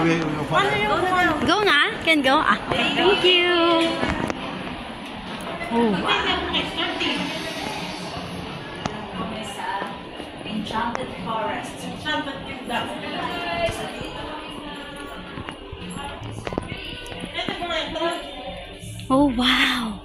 Go nga? Can go? Ah, thank you. Oh, wow. Enchanted Forest. Oh, wow.